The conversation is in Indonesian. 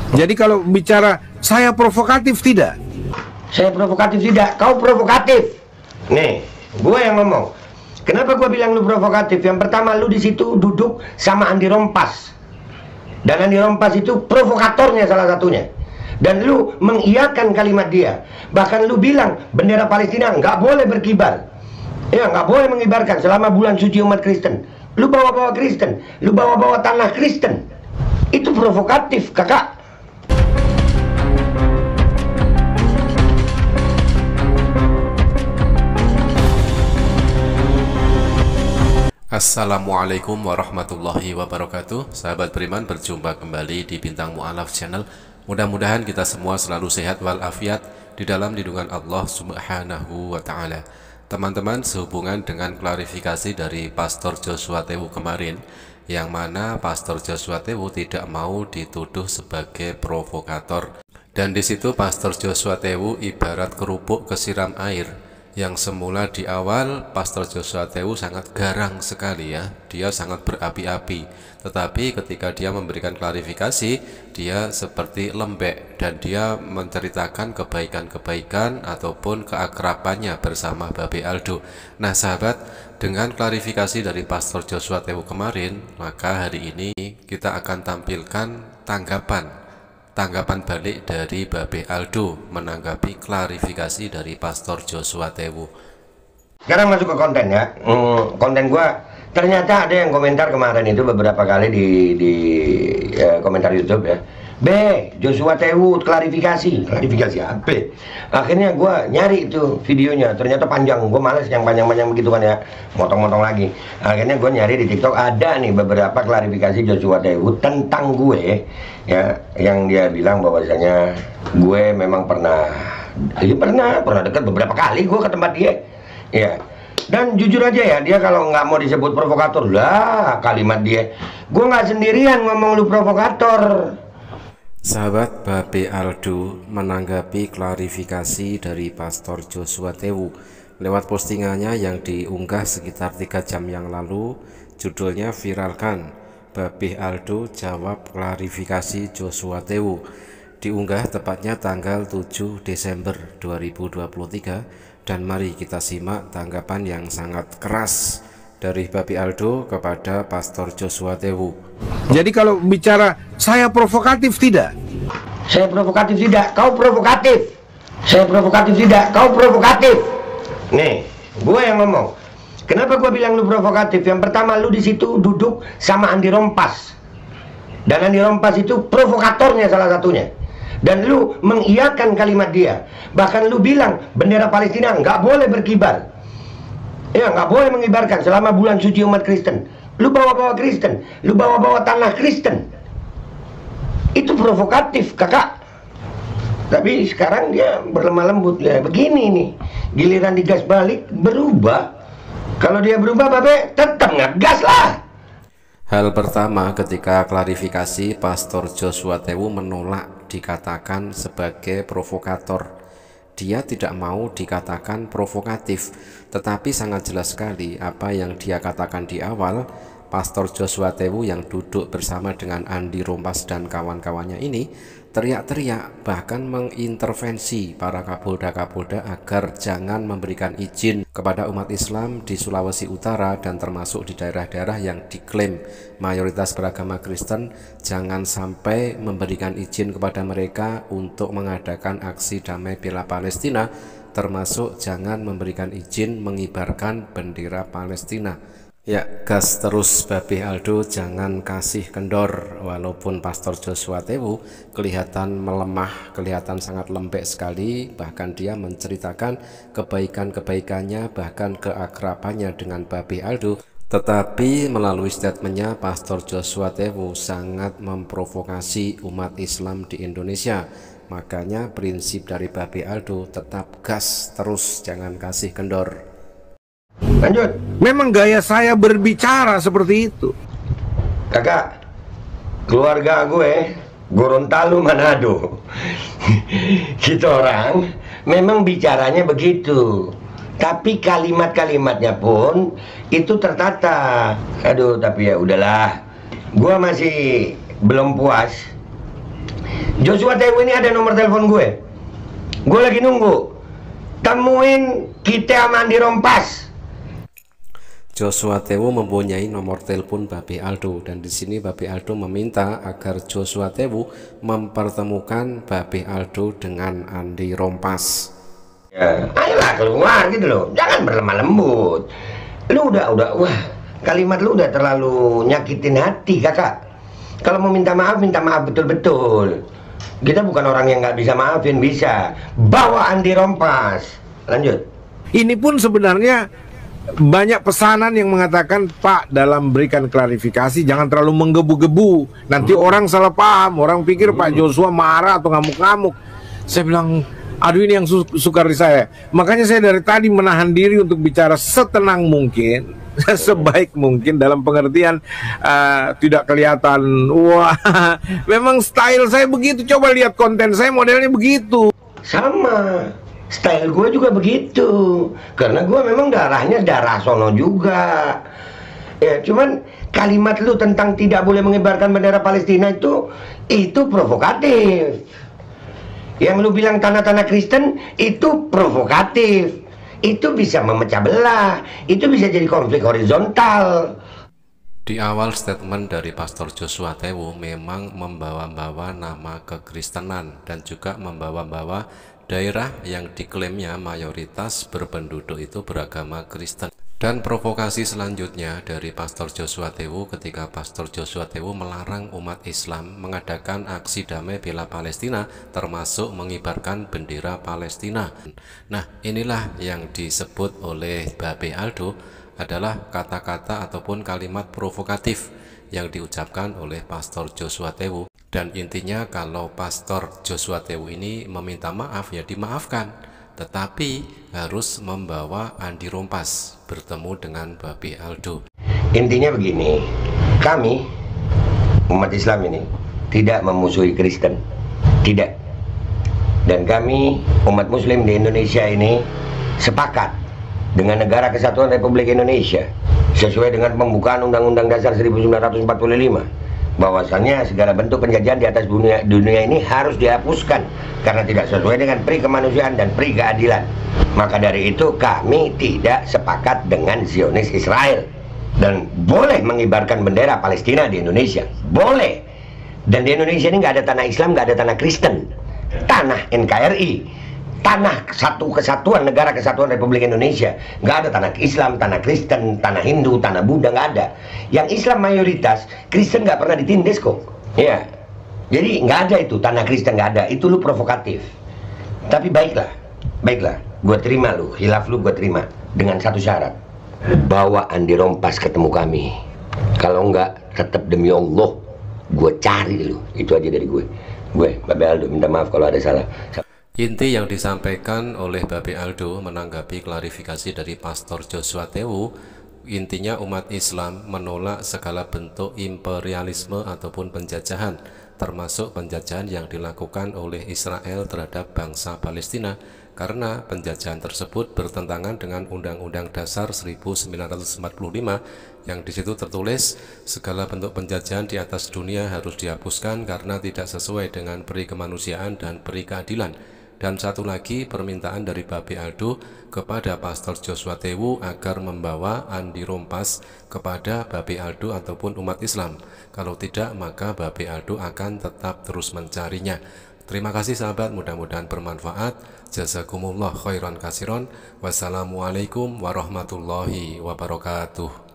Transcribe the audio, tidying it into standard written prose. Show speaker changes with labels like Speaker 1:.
Speaker 1: Jadi kalau bicara saya provokatif tidak?
Speaker 2: Saya provokatif tidak, kau provokatif. Nih, gue yang ngomong. Kenapa gue bilang lu provokatif? Yang pertama, lu di situ duduk sama Andi Rompas. Dan Andi Rompas itu provokatornya salah satunya. Dan lu mengiyakan kalimat dia. Bahkan lu bilang bendera Palestina nggak boleh berkibar. Ya, nggak boleh mengibarkan selama bulan suci umat Kristen. Lu bawa-bawa Kristen, lu bawa-bawa tanah Kristen. Itu provokatif, kakak.
Speaker 3: Assalamualaikum warahmatullahi wabarakatuh. Sahabat beriman, berjumpa kembali di Bintang Mu'alaf Channel. Mudah-mudahan kita semua selalu sehat walafiat di dalam lindungan Allah Subhanahu wa Ta'ala. Teman-teman, sehubungan dengan klarifikasi dari Pastor Joshua Tewu kemarin, yang mana Pastor Joshua Tewu tidak mau dituduh sebagai provokator. Dan di situ Pastor Joshua Tewu ibarat kerupuk kesiram air. Yang semula di awal Pastor Joshua Tewu sangat garang sekali ya, dia sangat berapi-api. Tetapi ketika dia memberikan klarifikasi, dia seperti lembek dan dia menceritakan kebaikan-kebaikan ataupun keakrabannya bersama Babe Aldo. Nah sahabat, dengan klarifikasi dari Pastor Joshua Tewu kemarin, maka hari ini kita akan tampilkan tanggapan balik dari Babe Aldo menanggapi klarifikasi dari Pastor Joshua Tewu.
Speaker 2: Sekarang masuk ke konten ya. Konten gua ternyata ada yang komentar kemarin itu beberapa kali di komentar YouTube ya. Joshua Tewu klarifikasi apa? Akhirnya gua nyari itu videonya, ternyata panjang. Gua males yang panjang-panjang begitu kan ya, motong-motong lagi. Akhirnya gua nyari di TikTok, ada nih beberapa klarifikasi Joshua Tewu tentang gue ya, yang dia bilang bahwasanya gue memang pernah dekat beberapa kali gue ke tempat dia ya. Dan jujur aja ya, dia kalau nggak mau disebut provokator lah, kalimat dia, gue nggak sendirian ngomong lu provokator.
Speaker 3: Sahabat, Babe Aldo menanggapi klarifikasi dari Pastor Joshua Tewu lewat postingannya yang diunggah sekitar 3 jam yang lalu. Judulnya viralkan, Babe Aldo jawab klarifikasi Joshua Tewu. Diunggah tepatnya tanggal 7 Desember 2023. Dan mari kita simak tanggapan yang sangat keras dari Babe Aldo kepada Pastor Joshua Tewu.
Speaker 1: Jadi kalau bicara saya provokatif tidak?
Speaker 2: Saya provokatif tidak, kau provokatif. Saya provokatif tidak, kau provokatif. Nih, gue yang ngomong. Kenapa gue bilang lu provokatif? Yang pertama, lu di situ duduk sama Andi Rompas. Dan Andi Rompas itu provokatornya salah satunya. Dan lu mengiyakan kalimat dia. Bahkan lu bilang bendera Palestina nggak boleh berkibar. Ya, nggak boleh mengibarkan selama bulan suci umat Kristen. Lu bawa-bawa Kristen, lu bawa-bawa tanah Kristen. Itu provokatif, kakak. Tapi sekarang dia berlemah lembut ya. Begini nih, giliran digas balik berubah. Kalau dia berubah, Babe tetap ngegas lah.
Speaker 3: Hal pertama, ketika klarifikasi, Pastor Joshua Tewu menolak dikatakan sebagai provokator. Dia tidak mau dikatakan provokatif, tetapi sangat jelas sekali apa yang dia katakan di awal. Pastor Joshua Tewu yang duduk bersama dengan Andi Rompas dan kawan-kawannya ini teriak-teriak, bahkan mengintervensi para kapolda-kapolda agar jangan memberikan izin kepada umat Islam di Sulawesi Utara dan termasuk di daerah-daerah yang diklaim mayoritas beragama Kristen. Jangan sampai memberikan izin kepada mereka untuk mengadakan aksi damai bela Palestina, termasuk jangan memberikan izin mengibarkan bendera Palestina. Ya, gas terus Babe Aldo, jangan kasih kendor. Walaupun Pastor Joshua Tewu kelihatan melemah, kelihatan sangat lembek sekali, bahkan dia menceritakan kebaikan-kebaikannya, bahkan keakrabannya dengan Babe Aldo. Tetapi melalui statementnya, Pastor Joshua Tewu sangat memprovokasi umat Islam di Indonesia. Makanya prinsip dari Babe Aldo tetap gas terus, jangan kasih kendor.
Speaker 2: Lanjut.
Speaker 1: Memang gaya saya berbicara seperti itu.
Speaker 2: Kakak, keluarga gue Gorontalo Manado. Kita orang memang bicaranya begitu. Tapi kalimat-kalimatnya pun itu tertata. Aduh, tapi ya udahlah. Gue masih belum puas Joshua Tewu ini ada nomor telepon gue. Gue lagi nunggu. Temuin kita sama Andi Rompas.
Speaker 3: Joshua Tewu mempunyai nomor telepon Babe Aldo, dan di sini Babe Aldo meminta agar Joshua Tewu mempertemukan Babe Aldo dengan Andi Rompas.
Speaker 2: Ya, ayolah keluar gitu loh. Jangan berlemah lembut. Lu udah wah, kalimat lu udah terlalu nyakitin hati, kakak. Kalau mau minta maaf betul-betul. Kita bukan orang yang nggak bisa maafin, bisa. Bawa Andi Rompas. Lanjut.
Speaker 1: Ini pun sebenarnya banyak pesanan yang mengatakan, Pak, dalam berikan klarifikasi jangan terlalu menggebu-gebu. Nanti orang salah paham, orang pikir Pak Joshua marah atau ngamuk-ngamuk. Saya bilang, aduh, ini yang sukar di saya. Makanya saya dari tadi menahan diri untuk bicara setenang mungkin, sebaik mungkin, dalam pengertian tidak kelihatan. Wah, memang style saya begitu. Coba lihat konten saya, modelnya begitu.
Speaker 2: Sama. Style gue juga begitu, karena gue memang darahnya darah sono juga. Ya, cuman kalimat lu tentang tidak boleh mengibarkan bendera Palestina itu provokatif. Yang lu bilang tanah-tanah Kristen itu provokatif. Itu bisa memecah belah, itu bisa jadi konflik horizontal.
Speaker 3: Di awal statement dari Pastor Joshua Tewu memang membawa-bawa nama kekristenan dan juga membawa-bawa daerah yang diklaimnya mayoritas berpenduduk itu beragama Kristen. Dan provokasi selanjutnya dari Pastor Joshua Tewu ketika Pastor Joshua Tewu melarang umat Islam mengadakan aksi damai bela Palestina, termasuk mengibarkan bendera Palestina. Nah, inilah yang disebut oleh Babe Aldo adalah kata-kata ataupun kalimat provokatif yang diucapkan oleh Pastor Joshua Tewu. Dan intinya kalau Pastor Joshua Tewu ini meminta maaf, ya dimaafkan, tetapi harus membawa Andi Rompas bertemu dengan Babe Aldo.
Speaker 2: Intinya begini, kami umat Islam ini tidak memusuhi Kristen, tidak. Dan kami umat Muslim di Indonesia ini sepakat dengan Negara Kesatuan Republik Indonesia sesuai dengan pembukaan Undang-Undang Dasar 1945 bahwasannya segala bentuk penjajahan di atas dunia ini harus dihapuskan karena tidak sesuai dengan pri kemanusiaan dan pri keadilan. Maka dari itu kami tidak sepakat dengan Zionis Israel, dan boleh mengibarkan bendera Palestina di Indonesia, boleh. Dan di Indonesia ini nggak ada tanah Islam, nggak ada tanah Kristen, tanah NKRI, tanah satu kesatuan Negara Kesatuan Republik Indonesia. Nggak ada tanah Islam, tanah Kristen, tanah Hindu, tanah Buddha, nggak ada. Yang Islam mayoritas, Kristen nggak pernah ditindas kok. Ya, jadi nggak ada itu tanah Kristen, nggak ada. Itu lu provokatif. Tapi baiklah, gue terima lu, hilaf lu gue terima dengan satu syarat: bawa Andi Rompas ketemu kami. Kalau nggak, tetap demi Allah gue cari lu. Itu aja dari gue. Babe Aldo, minta maaf kalau ada salah.
Speaker 3: Inti yang disampaikan oleh Babe Aldo menanggapi klarifikasi dari Pastor Joshua Tewu, intinya umat Islam menolak segala bentuk imperialisme ataupun penjajahan, termasuk penjajahan yang dilakukan oleh Israel terhadap bangsa Palestina, karena penjajahan tersebut bertentangan dengan Undang-Undang Dasar 1945 yang disitu tertulis segala bentuk penjajahan di atas dunia harus dihapuskan karena tidak sesuai dengan pri kemanusiaan dan pri keadilan. Dan satu lagi permintaan dari Babe Aldo kepada Pastor Joshua Tewu agar membawa Andi Rompas kepada Babe Aldo ataupun umat Islam. Kalau tidak, maka Babe Aldo akan tetap terus mencarinya. Terima kasih sahabat, mudah-mudahan bermanfaat. Jazakumullah khairan kasiron. Wassalamualaikum warahmatullahi wabarakatuh.